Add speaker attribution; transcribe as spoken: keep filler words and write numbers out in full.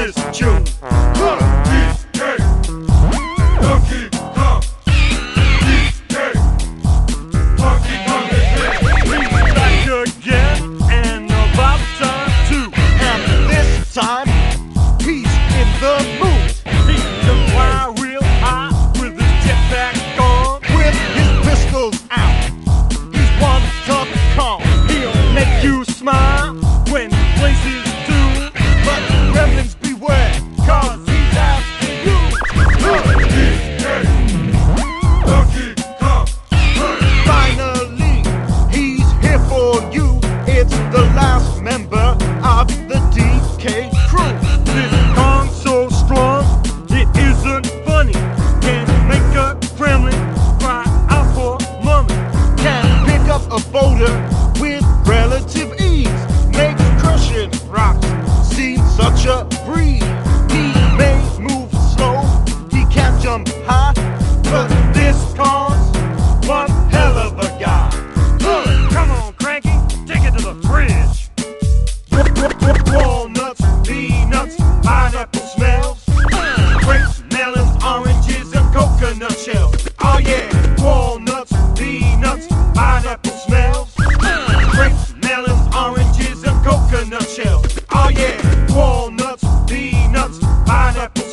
Speaker 1: this tune. Donkey Kong. Donkey Kong is back again, and about time too.
Speaker 2: And this time, he's in the mood.
Speaker 1: He can fly real high with his jetpack on,
Speaker 2: with his pistols out. He's one tough Kong.
Speaker 1: He'll make you smile when he plays his tune.
Speaker 2: But gremlins beware, cause he's after you.
Speaker 1: Donkey Kong.
Speaker 2: Finally, he's here for you. It's the last member of the D K crew.
Speaker 1: This Kong's so strong, it isn't funny. Can make a gremlin cry out for mommy.
Speaker 2: Can pick up a boulder with relative ease. Makes crushing rocks seem such a breeze. He may move slow, he can't jump high, but this Kong's one hell of a guy.
Speaker 1: Come on, Cranky, take it to the fridge.
Speaker 2: Walnuts, peanuts, pineapple smells, grapes, melons, oranges, and coconut shells. Oh yeah, walnuts, peanuts, pineapple smells, grapes, melons, oranges, and coconut shells. Oh yeah, walnuts, peanuts, pineapple